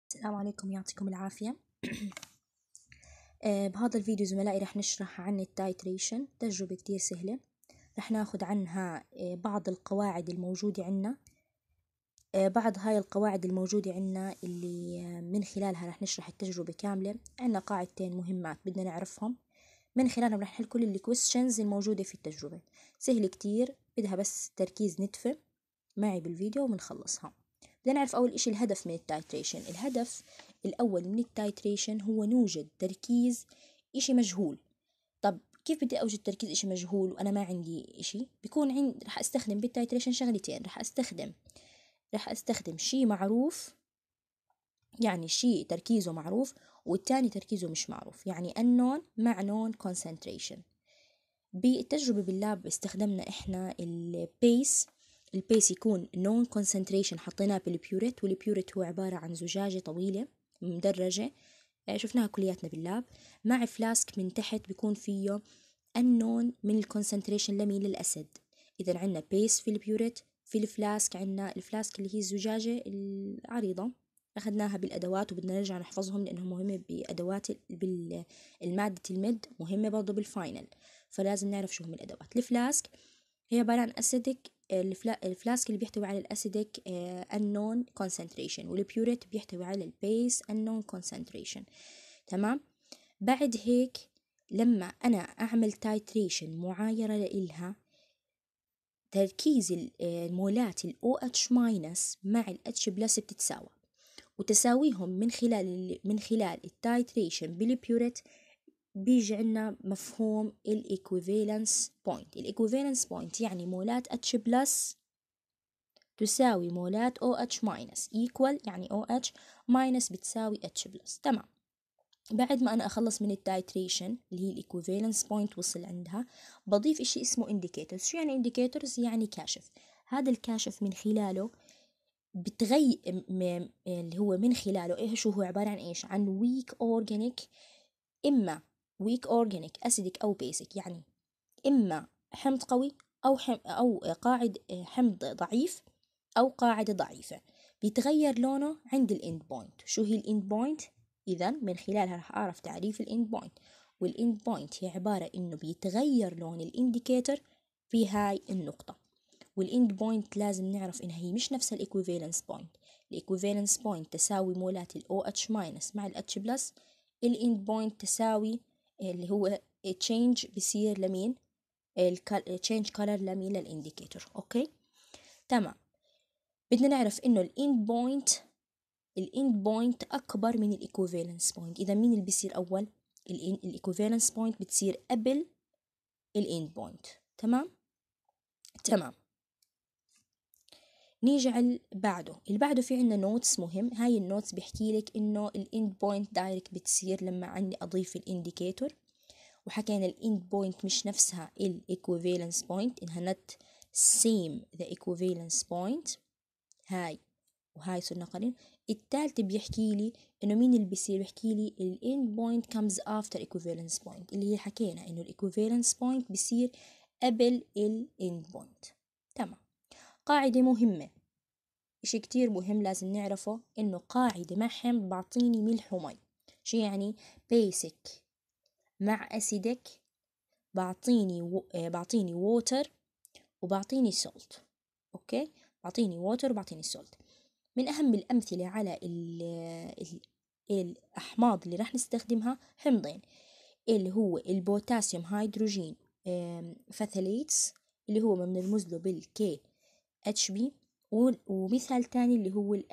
السلام عليكم، يعطيكم العافية. بهذا الفيديو زملائي رح نشرح عن التايتريشن، تجربة كتير سهلة. رح ناخد عنها بعض القواعد الموجودة عنا، بعض هاي القواعد الموجودة عنا اللي من خلالها رح نشرح التجربة كاملة. عنا قاعدتين مهمات بدنا نعرفهم، من خلالهم رح نحل كل الكويستشنز الموجودة في التجربة. سهل كتير، بدها بس تركيز نتفة معي بالفيديو ومنخلصها. بدنا نعرف أول إشي الهدف من التايتريشن. الهدف الأول من التايتريشن هو نوجد تركيز إشي مجهول. طب كيف بدي أوجد تركيز إشي مجهول وأنا ما عندي إشي؟ بيكون عندي رح أستخدم بالتايتريشن شغلتين. رح أستخدم شي معروف، يعني شي تركيزه معروف، والتاني تركيزه مش معروف، يعني unknown مع known concentration. بالتجربة باللاب استخدمنا إحنا البيس يكون نون كونسنتريشن، حطيناه بالبيوريت، والبيوريت هو عبارة عن زجاجة طويلة مدرجة، شفناها كلياتنا باللاب، مع فلاسك من تحت بيكون فيه النون من الكونسنتريشن لمين للأسد. إذا عنا بيس في البيوريت، في الفلاسك عنا الفلاسك اللي هي الزجاجة العريضة، أخذناها بالأدوات وبدنا نرجع نحفظهم لأنهم مهمة بأدوات بالمادة المد، مهمة برضو بالفاينل، فلازم نعرف شو هم الأدوات. الفلاسك هي عبارة عن أسيدك، الفلاسك اللي بيحتوي على الأسيدك unknown concentration، والبيوريت بيحتوي على البيس unknown concentration. تمام. بعد هيك لما أنا أعمل تايتريشن معايرة لإلها، تركيز المولات ال OH- مع ال H+ بتتساوى، وتساويهم من خلال التايتريشن بالبيوريت بيجي عنا مفهوم الإيكوفالنس بوينت. الإيكوفالنس بوينت يعني مولات H+ تساوي مولات OH-، equal يعني OH- بتساوي H+. تمام. بعد ما أنا أخلص من التايتريشن اللي هي الإيكوفالنس بوينت وصل عندها، بضيف إشي اسمه indicators. شو يعني indicators؟ يعني كاشف. هذا الكاشف من خلاله بتغير اللي هو من خلاله إيش هو عبارة عن إيش؟ عن weak organic، إما weak organic acidic أو basic، يعني إما حمض قوي أو حمض ضعيف أو قاعدة ضعيفة. بيتغير لونه عند الإند بوينت. شو هي الإند بوينت؟ إذا من خلالها رح أعرف تعريف الإند بوينت. والإند بوينت هي عبارة إنه بيتغير لون الإنديكيتر في هاي النقطة. والإند بوينت لازم نعرف إنها هي مش نفس الإيكوفالنس بوينت. الإيكوفالنس بوينت تساوي مولات ال OH- مع ال H+. الإند بوينت تساوي اللي هو change بيصير لمين؟ change color لمين؟ للإنديكيتور. أوكي تمام. بدنا نعرف إنه الإند بوينت أكبر من الإيكوفالنس بوينت. إذا مين اللي بيصير أول؟ الإيكوفالنس بوينت بتصير قبل الإند بوينت. تمام. نيجي على اللي بعده في عنا نوتس مهم. هاي النوتس بيحكي لك إنه الإند بوينت دايركت بتصير لما عندي أضيف الإنديكيتور، وحكينا الإند بوينت مش نفسها الإيكوفالنس بوينت، إنها not same the equivalence point. هاي وهاي صرنا قرين. الثالث بيحكي لي إنه مين اللي بيصير؟ بيحكي لي ال end point comes after equivalence point، اللي هي حكينا إنه ال equivalence point بيصير قبل ال end point. تمام. قاعدة مهمة، إشي كتير مهم لازم نعرفه، إنه قاعدة مع حمض بعطيني ملح ومي. شو يعني؟ basic مع acidic بعطيني water وبعطيني salt. أوكي، بعطيني water وبعطيني salt. من أهم الأمثلة على الأحماض اللي راح نستخدمها حمضين، اللي هو البوتاسيوم هيدروجين فثليتس اللي هو بنرمز له بالكي اتش بي، ومثال تاني اللي هو ال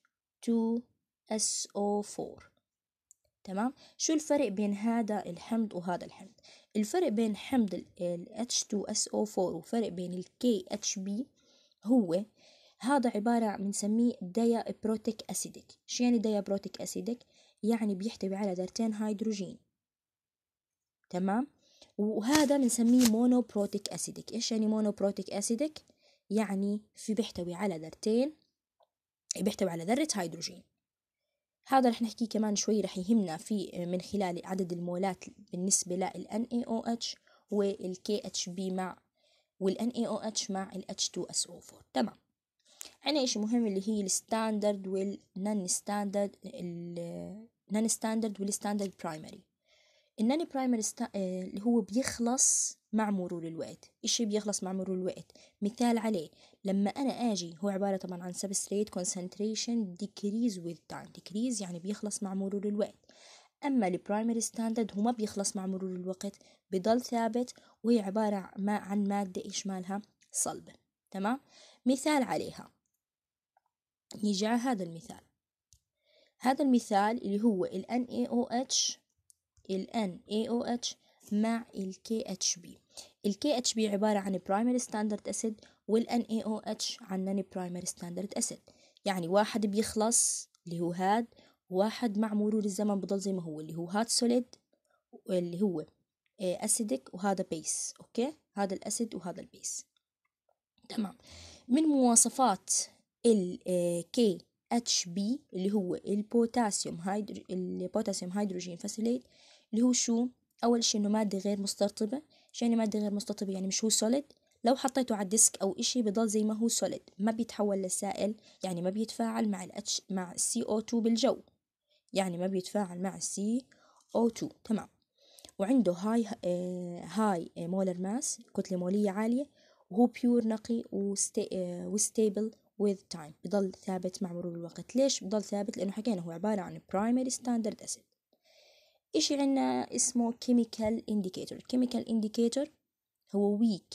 H2SO4. تمام. شو الفرق بين هذا الحمض وهذا الحمض؟ الفرق بين حمض ال H2SO4 وفرق بين ال KHB هو هذا عبارة عن بنسميه ديابروتيك أسيدك. شو يعني ديابروتيك أسيدك؟ يعني بيحتوي على ذرتين هيدروجين. تمام. وهذا بنسميه مونوبروتيك أسيدك. إيش يعني مونوبروتيك أسيدك؟ يعني بيحتوي على ذرة هيدروجين. هذا رح نحكي كمان شوي، رح يهمنا في من خلال عدد المولات بالنسبة لل NaOH وال KHB مع وال NaOH مع ال H2SO4. تمام. عنا إشي مهم اللي هي الستاندرد والنون ستاندرد، النون ستاندرد والستاندرد برايمري. النون برايمري اللي هو بيخلص مع مرور الوقت. إشي بيخلص مع مرور الوقت، مثال عليه لما أنا أجي، هو عبارة طبعا عن substrate concentration decrease with time. decrease يعني بيخلص مع مرور الوقت. أما البرايمري ستاندرد هو ما بيخلص مع مرور الوقت، بضل ثابت، وهي عبارة عن مادة إيش مالها صلبة. تمام. مثال عليها يجي على هذا المثال. هذا المثال اللي هو ال NaOH، ال NaOH مع ال KHB. ال KHB عبارة عن primary standard acid، وال NaOH عن non primary standard acid. يعني واحد بيخلص اللي هو هاد، واحد مع مرور الزمن بضل زي ما هو اللي هو هاد solid، اللي هو acidic، وهذا base. أوكي، هذا الأسيد وهذا البيس. تمام. من مواصفات ال KHB اللي هو البوتاسيوم هيدروجين فاسيليت، اللي هو شو؟ أول شيء إنه مادة غير مسترطبة. شو يعني مادة غير مسترطبة؟ يعني مش هو سوليد، لو حطيته على الديسك أو إشي بضل زي ما هو سوليد، ما بيتحول لسائل، يعني ما بيتفاعل مع CO2 بالجو، يعني ما بيتفاعل مع CO2. تمام. وعنده هاي مولر ماس، كتلة مولية عالية، وهو بيور نقي وستيبل with time، بضل ثابت مع مرور الوقت. ليش بضل ثابت؟ لأنه حكينا هو عبارة عن primary standard acid. إشي عنا اسمه chemical indicator. chemical indicator هو weak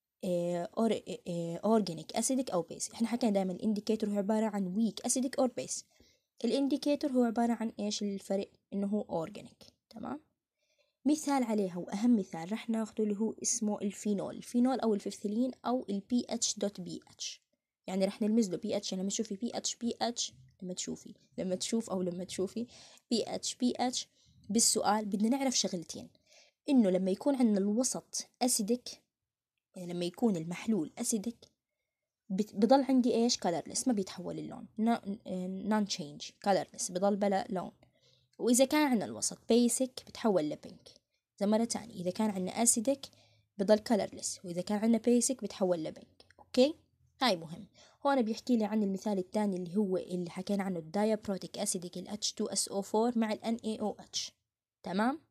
organic acidic أو base. إحنا حكينا دائما الانديكيتور هو عبارة عن weak acidic or base. الانديكيتور هو عبارة عن إيش الفرق؟ إنه هو organic. تمام. مثال عليها وأهم مثال رح ناخده اللي هو اسمه الفينول أو الفيفتيلين أو ال pH.pH. يعني رح نرمز له pH. يعني لما تشوفي pH لما تشوفي pH بالسؤال بدنا نعرف شغلتين، إنه لما يكون عندنا الوسط أسيدك، يعني لما يكون المحلول أسيدك بضل عندي إيش colorless، ما بيتحول اللون، non change colorless، بضل بلا لون. وإذا كان عندنا الوسط basic بتحول لبينك. زي مرة تانية، إذا كان عندنا أسيدك بضل colorless، وإذا كان عندنا basic بتحول لبينك. أوكي، هاي مهم. هون بيحكي لي عن المثال الثاني اللي هو اللي حكينا عنه الدايبروتيك أسيدك ال H2SO4 مع ال NaOH. تمام.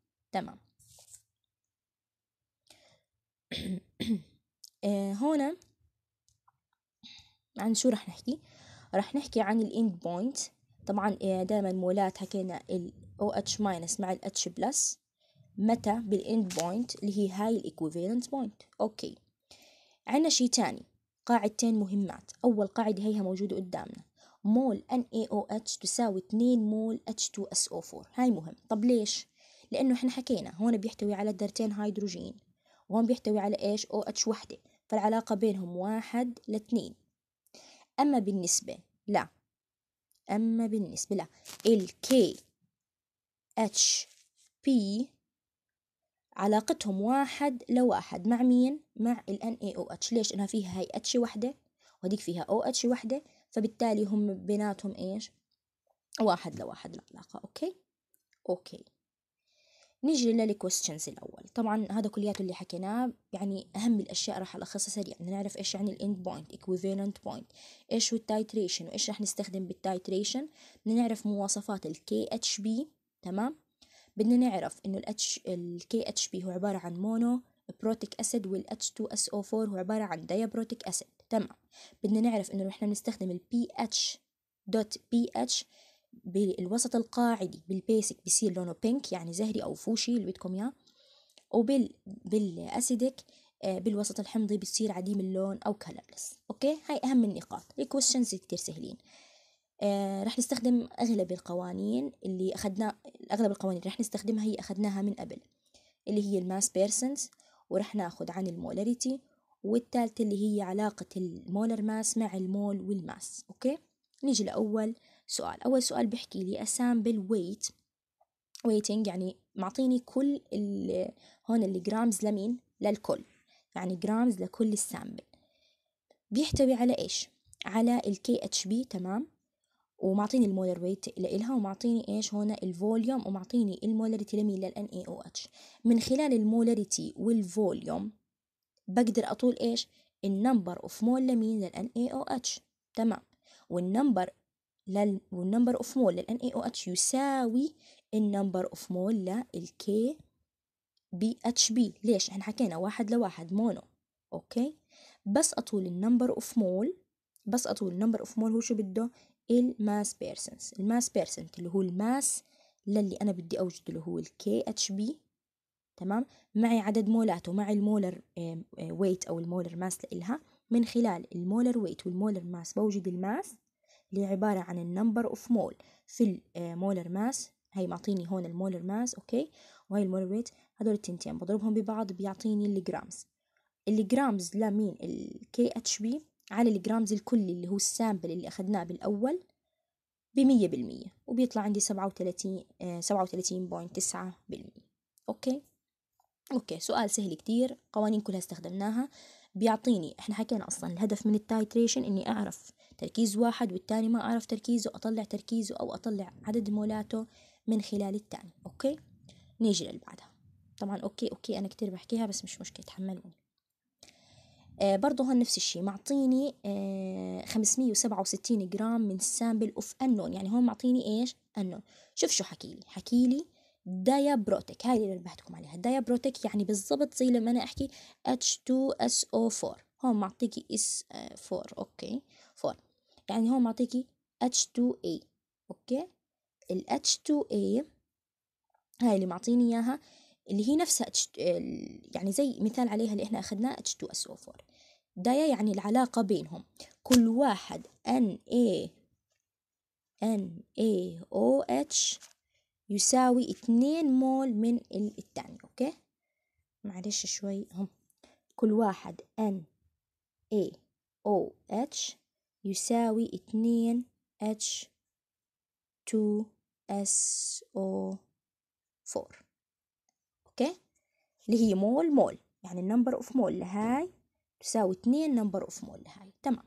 هون عن شو رح نحكي؟ رح نحكي عن الاند بوينت. طبعا دائما مولات حكينا ال OH- مع ال H+. متى بالاند بوينت اللي هي هاي الايكوفالنت بوينت. اوكي، عنا شي تاني، قاعدتين مهمات. اول قاعدة هيها موجودة قدامنا، مول NaOH تساوي 2 مول H2SO4. هاي مهم. طب ليش؟ لانه احنا حكينا هون بيحتوي على ذرتين هيدروجين، وهون بيحتوي على ايش؟ OH وحدة، فالعلاقة بينهم 1:2. اما بالنسبة لا ال KHP علاقتهم 1:1 مع مين؟ مع ال NaOH. ليش؟ إنها فيها هاي H وحدة وهديك فيها OH وحدة، فبالتالي هم بيناتهم إيش؟ 1:1 العلاقة. أوكي. نيجي للكويستشنز الأول. طبعا هذا كلياته اللي حكيناه، يعني أهم الأشياء راح ألخصها سريع. بدنا نعرف إيش يعني الإند بوينت، equivalent point، إيش هو التايتريشن وإيش راح نستخدم بالتايتريشن. بدنا نعرف مواصفات ال KHB. تمام. بدنا نعرف إنه ال KHB هو عبارة عن مونو بروتيك أسيد، وال H2SO4 هو عبارة عن دايبروتيك أسيد. تمام. بدنا نعرف إنه إحنا بنستخدم ال pH.pH بالوسط القاعدي بالبيسك بيصير لونه بينك، يعني زهري أو فوشي اللي بدكم إياه، بالأسيدك بالوسط الحمضي بتصير عديم اللون أو كلرلس. أوكي، هاي أهم النقاط. الكويشنز كتير سهلين. رح نستخدم أغلب القوانين اللي أغلب القوانين اللي رح نستخدمها هي أخذناها من قبل، اللي هي الماس بيرسنز، ورح ناخد عن المولاريتي، والثالثة اللي هي علاقة المولر ماس مع المول والماس. أوكي، نيجي لأول سؤال. أول سؤال بيحكي لي أسامبل ويتنج، يعني معطيني كل هون اللي جرامز لمين؟ للكل، يعني جرامز لكل السامبل. بيحتوي على إيش؟ على ال KHB. تمام. ومعطيني المولر ويت لإلها، ومعطيني إيش هون الفوليوم، ومعطيني المولريتي لمين؟ لل NaOH. من خلال المولريتي والفوليوم بقدر أطول إيش؟ النمبر أوف مول لمين؟ لل NaOH. تمام. والنمبر اوف مول لل NaOH يساوي النمبر اوف مول للK BHB. ليش؟ احنا حكينا 1:1 مونو. اوكي، بس اطول النمبر اوف مول هو شو بده؟ الماس بيرسنس. الماس بيرسنت اللي هو الماس للي انا بدي اوجده اللي هو الKHB، تمام، معي عدد مولاته، معي المولر ويت او المولر ماس لإلها. من خلال المولر ويت والمولر ماس بوجد الماس اللي عبارة عن النمبر اوف مول في المولر ماس. هي معطيني هون المولر ماس، اوكي، وهي المولر ويت. هدول التنتين بضربهم ببعض بيعطيني الجرامز. الجرامز لمين؟ الKHB على الجرامز الكلي اللي هو السامبل اللي أخذناه بالأول ب100%، وبيطلع عندي 37.9%. أوكي، سؤال سهل كتير، قوانين كلها استخدمناها. بيعطيني، احنا حكينا أصلا الهدف من التايتريشن إني أعرف تركيز واحد والتاني ما أعرف تركيزه، أطلع تركيزه أو أطلع عدد مولاته من خلال التاني. أوكي، نيجي للي بعدها. طبعا أوكي أنا كتير بحكيها بس مش مشكلة، تحملوني. برضه هون نفس الشيء، معطيني 567 جرام من سامبل اوف انون. يعني هون معطيني ايش؟ انون. شوف شو حكيلي دايابروتيك. هاي اللي نبهتكم عليها، دايابروتيك يعني بالضبط زي لما انا احكي H2SO4. هون معطيكي S4، اوكي 4، يعني هون معطيكي H2A. اوكي، ال H2A هاي اللي معطيني اياها، اللي هي نفسها يعني زي مثال عليها اللي احنا اخذناه H2SO4. دايا يعني العلاقة بينهم، كل واحد NaOH يساوي 2 مول من الثاني. اوكي، معلش شوي هم. كل واحد NaOH يساوي 2 H2SO4. اوكي، اللي هي مول يعني النمبر اوف مول لهاي تساوي 2 نمبر اوف مول لهاي. تمام.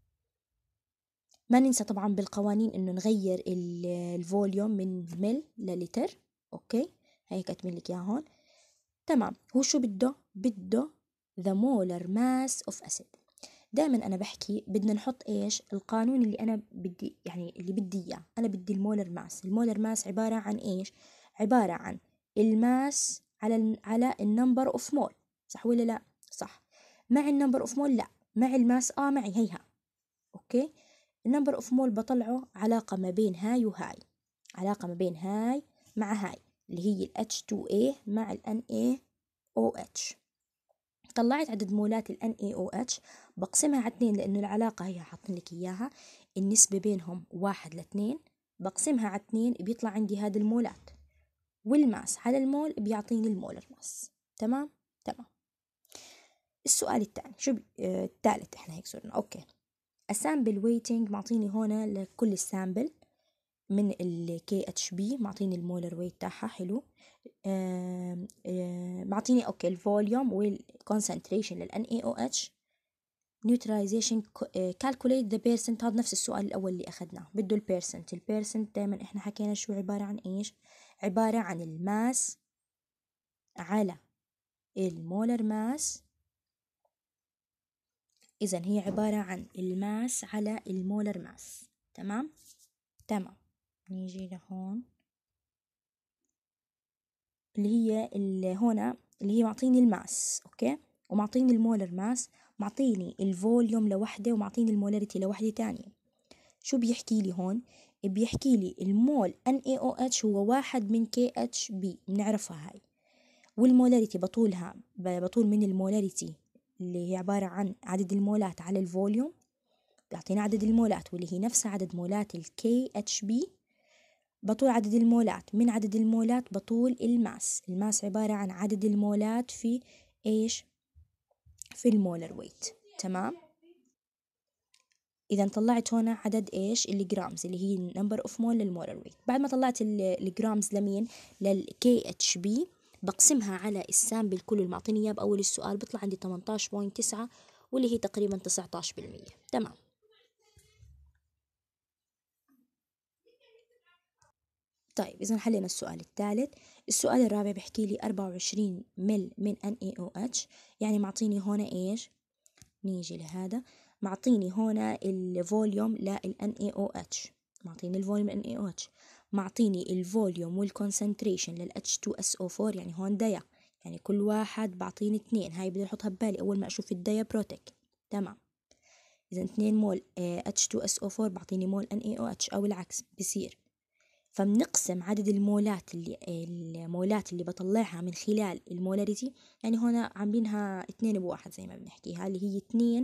ما ننسى طبعا بالقوانين انه نغير الفوليوم من مل للتر. اوكي، هي كاتبين لك اياها هون. تمام. هو شو بده the molar mass of acid. دائما انا بحكي بدنا نحط ايش القانون اللي انا بدي، يعني اللي بدي اياه. انا بدي المولر ماس عبارة عن ايش؟ عبارة عن الماس على النمبر اوف مول، صح ولا لا؟ صح. مع النمبر اوف مول لا، مع الماس معي هيها. اوكي، النمبر اوف مول بطلعه علاقة ما بين هاي وهاي، علاقة ما بين هاي مع هاي اللي هي ال H2A مع ال NaOH. طلعت عدد مولات ال NaOH، بقسمها على 2 لأنه العلاقة هي حاطين لك إياها، النسبة بينهم 1:2. بقسمها على 2 بيطلع عندي هذا المولات، والماس على المول بيعطيني المولر ماس. تمام. السؤال الثاني شو الثالث احنا هيك صرنا. اوكي، السامبل ويتنج معطيني هنا لكل السامبل من ال KHB، معطيني المولر ويت تاعها. حلو. معطيني اوكي الفوليوم والكونسنتريشن لل NaOH. نيوتراليزيشن calculate the percent. هذا نفس السؤال الأول اللي أخذناه، بده البيرسنت دائما إحنا حكينا شو عبارة عن إيش؟ عبارة عن الماس على المولر ماس. إذن هي عبارة عن الماس على المولر ماس. تمام. نيجي لهون اللي هنا اللي هي معطيني الماس، اوكي، ومعطيني المولر ماس، معطيني الفوليوم لوحده، ومعطيني المولاريتي لوحده تانية. شو بيحكي لي هون؟ بيحكي لي المول NaOH هو 1 من KHB، بنعرفها هاي. والمولاريتي بطول من المولاريتي اللي هي عبارة عن عدد المولات على الفوليوم، بيعطينا عدد المولات واللي هي نفس عدد مولات ال KHB. بطول عدد المولات، من عدد المولات بطول الماس عبارة عن عدد المولات في ايش؟ في المولر ويت. تمام. اذا طلعت هنا عدد ايش؟ الجرامز اللي هي نمبر اوف مول للمولر ويت. بعد ما طلعت الجرامز لمين؟ للكي اتش بي، بقسمها على السامبل كله المعطيني اياه باول السؤال، بيطلع عندي 18.9 واللي هي تقريبا 19%. تمام. طيب إذا حلينا السؤال الثالث. السؤال الرابع بحكي لي 24 مل من NaOH، يعني معطيني هون إيش؟ نيجي لهذا، معطيني هنا الفوليوم لل NaOH، معطيني الفوليوم NaOH، معطيني الفوليوم والكونسنتريشن لل H2SO4، يعني هون ديا، يعني كل واحد بعطيني 2، هاي بدي احطها ببالي اول ما اشوف الديا بروتيك. تمام، اذا 2 مول H2SO4 بعطيني مول NaOH او العكس بصير. فبنقسم عدد المولات اللي بطلعها من خلال المولاريتي، يعني هنا عاملينها 2 بواحد زي ما بنحكيها، اللي هي 2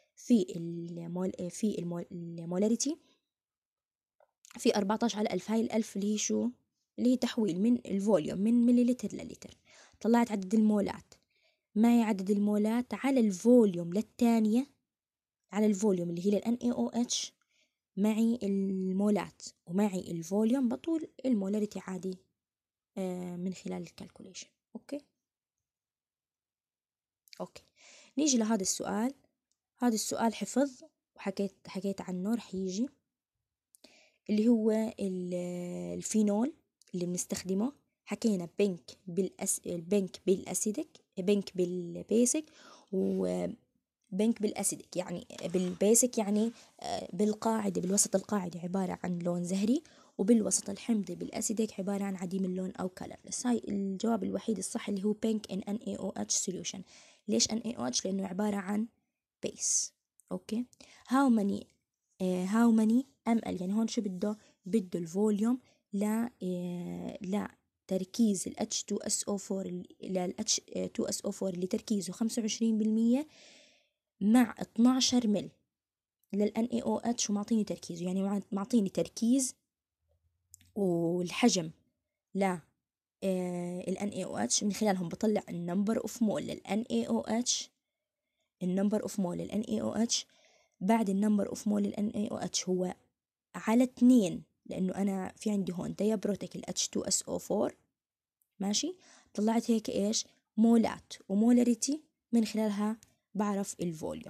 في المولاريتي في 14 على 1000. هاي الألف اللي هي شو؟ اللي هي تحويل من الفوليوم من مليلتر للتر. طلعت عدد المولات، معي عدد المولات على الفوليوم للثانية، على الفوليوم اللي هي لل NaOH، معي المولات ومعي الفوليوم، بطول المولاريتي عادي من خلال الكالكوليشن. اوكي نيجي لهذا السؤال. هذا السؤال حفظ وحكيت عنه، رح يجي اللي هو الفينول اللي بنستخدمه. حكينا بنك بالاسيدك، بنك بالبيسك، وبنك بالاسيدك يعني بالبيسك يعني بالقاعدة، بالوسط القاعدي عبارة عن لون زهري، وبالوسط الحمضي بالاسيدك عبارة عن عديم اللون او colorless. هاي الجواب الوحيد الصح اللي هو pink in NaOH solution. ليش NaOH؟ لأنه عبارة عن base. أوكي how many ml، يعني هون شو بده الفوليوم لا تركيز ال H2SO4 لل H2SO4 اللي تركيزه 25% مع 12 مل لل NaOH، ومعطيني تركيزه، يعني معطيني تركيز والحجم لا ال NaOH، من خلالهم بطلع النمبر اوف مول لل NaOH. النمبر اوف مول لل NaOH بعد النمبر اوف مول لل NaOH هو على 2، لأنه أنا في عندي هون ديابروتيك ال H2SO4. ماشي، طلعت هيك إيش؟ مولات ومولاريتي، من خلالها بعرف الفوليوم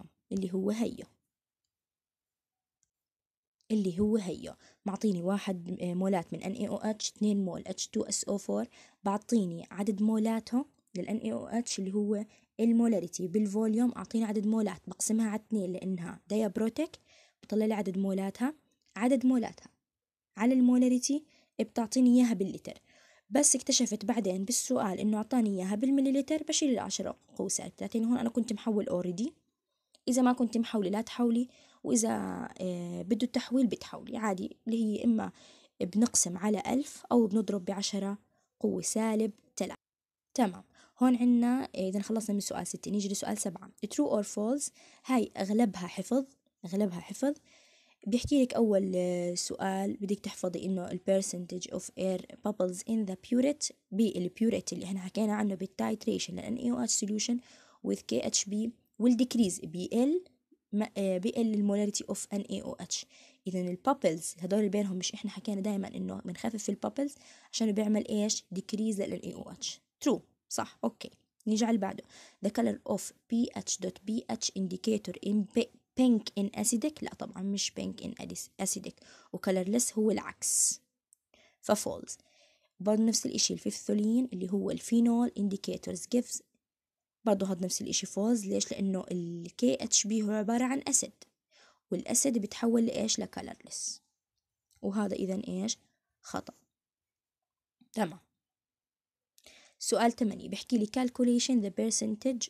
اللي هو هيو معطيني 1 مولات من NaOH، 2 مول H2SO4، بعطيني عدد مولاتهم لل NaOH اللي هو المولاريتي بالفوليوم، أعطيني عدد مولات بقسمها على 2 لأنها ديابروتيك، بطلع لي عدد مولاتها على المولاريتي، بتعطيني إياها باللتر. بس اكتشفت بعدين بالسؤال إنه أعطاني إياها بالمليلتر، بشيل 10 قوة سالب 30. هون أنا كنت محول أوريدي، إذا ما كنت محولي لا تحولي، وإذا بده التحويل بتحولي عادي، اللي هي إما بنقسم على 1000 أو بنضرب ب10 قوة سالب 3. تمام، هون عنا إذا خلصنا من سؤال 6 نيجي لسؤال 7. true or false، هاي أغلبها حفظ. بيحكي لك أول سؤال بدك تحفظي إنه ال percentage of air bubbles in the purette، بالبيوريت اللي احنا حكينا عنه بالتايتريشن لأن NaOH solution with KHB will decrease بقل المولاريتي اوف NaOH. إذا البابلز هدول اللي بينهم، مش احنا حكينا دائما إنه بنخفف البابلز عشان بيعمل إيش؟ decrease لل NaOH. true، صح. أوكي نيجي على اللي بعده. the color of pH indicator in pink in acidic، لا طبعا مش pink in acidic، وcolorless هو العكس، ففولز. برضه نفس الاشي الفيفثولين اللي هو الفينول indicators gives، برضه هذا نفس الاشي فولز. ليش؟ لانه ال KHB هو عبارة عن اسيد، والاسيد بتحول لايش؟ لcolorless، وهذا اذا ايش؟ خطأ. تمام. سؤال 8 بيحكي لي calculate the percentage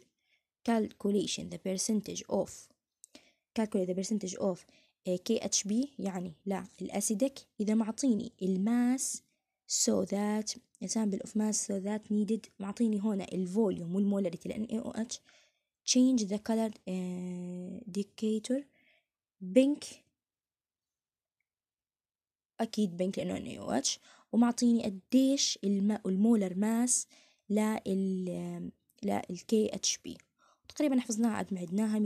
of KHB، يعني لا الأسيدك، إذا معطيني الماس example of mass so that needed، معطيني هنا الفوليوم والمولاريتي لأن NaOH. change the color indicator pink، أكيد pink لأنه NaOH، ومعطيني قديش المولر ماس لل KHB، تقريبا حفظناها قد ما عدناها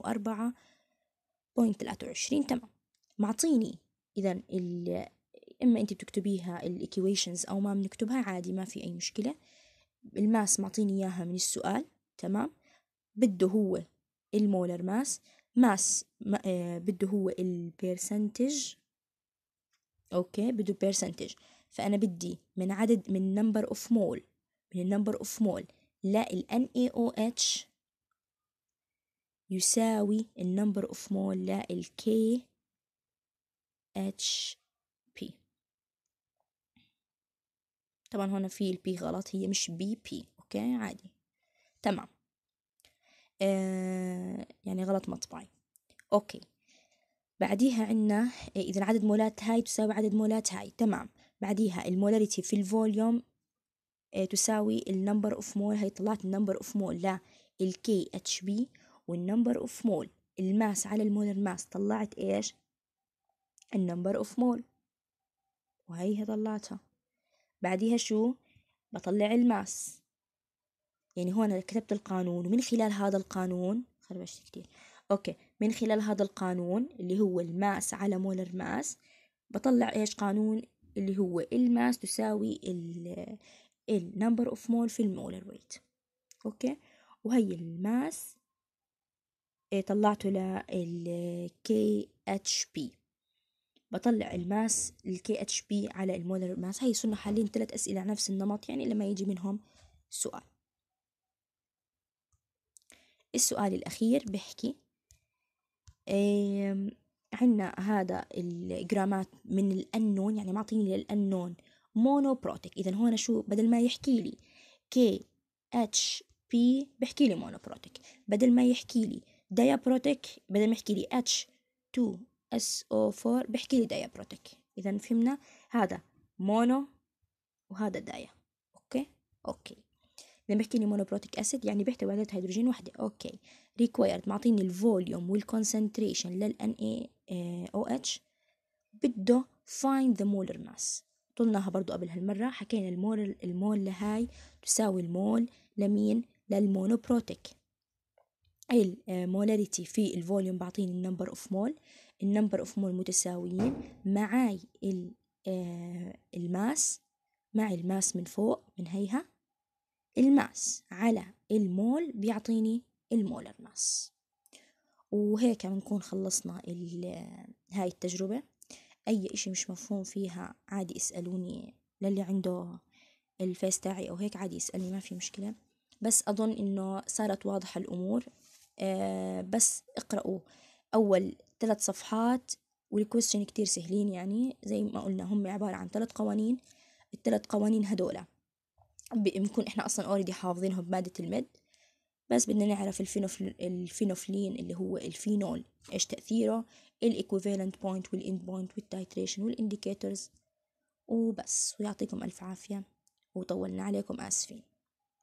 204.23. تمام. معطيني إذا إما أنت بتكتبيها الإيكويشنز أو ما بنكتبها عادي، ما في أي مشكلة. الماس معطيني إياها من السؤال. تمام، بده هو المولر ماس بده هو البيرسنتج. أوكي، بده بيرسنتج، فأنا بدي من عدد من النمبر أوف مول لل NaOH يساوي النمبر اوف مول للكي اتش بي. طبعا هنا في البي غلط، هي مش بي. اوكي عادي تمام. يعني غلط مطبعي. اوكي بعديها عنا اذا عدد مولات هاي تساوي عدد مولات هاي. تمام. بعديها المولاريتي في الفوليوم تساوي النمبر اوف مول. هي طلعت النمبر اوف مول للكي اتش بي، والنمبر اوف مول الماس على المولر ماس طلعت ايش؟ النمبر اوف مول، وهي طلعتها. بعديها شو بطلع؟ الماس. يعني هون أنا كتبت القانون، ومن خلال هذا القانون خربشت كتير. اوكي من خلال هذا القانون اللي هو الماس على مولر ماس بطلع ايش؟ قانون اللي هو الماس تساوي النمبر اوف مول في المولر ويت. اوكي وهي الماس طلعته لل KHP. بطلع الماس ال KHP على المولر ماس. هي صرنا حالين 3 أسئلة على نفس النمط، يعني لما يجي منهم سؤال. السؤال الأخير بحكي عنا هذا الجرامات من الأنون، يعني معطيني للأنون مونوبروتيك. إذا هون شو بدل ما يحكي لي KHP بحكي لي مونوبروتيك، بدل ما يحكي لي دايابروتيك، بدل ما يحكي لي H2SO4 بحكي لي دايابروتيك. إذا فهمنا هذا مونو وهذا دايا. اوكي لما بحكي لي مونوبروتيك اسيد يعني بيحتوي على هيدروجين وحده. اوكي ريكوايرد معطيني الفوليوم والكونسنتريشن لل NaOH، بده find the molar mass. طلناها برضو قبل هالمرة، حكينا المول لهاي تساوي المول لمين؟ للمونوبروتيك. المولاريتي في الفوليوم بعطيني النمبر اوف مول، النمبر اوف مول متساويين معاي الماس، معي الماس من فوق من هيها، الماس على المول بيعطيني المولر ماس. وهيك بنكون خلصنا هاي التجربة. أي إشي مش مفهوم فيها عادي اسألوني، للي عنده الفيس تاعي أو هيك عادي يسألني، ما في مشكلة. بس أظن إنه صارت واضحة الأمور. بس اقرأوا أول 3 صفحات، والكويستشن كتير سهلين. يعني زي ما قلنا هم عبارة عن 3 قوانين. ال3 قوانين هدولا بنكون احنا اصلا اوريدي حافظينهم بمادة المد، بس بدنا نعرف الفينوفلين اللي هو الفينول ايش تأثيره، الايكوفالنت بوينت والاند بوينت والتايتريشن والانديكيتورز وبس. ويعطيكم الف عافية، وطولنا عليكم اسفين.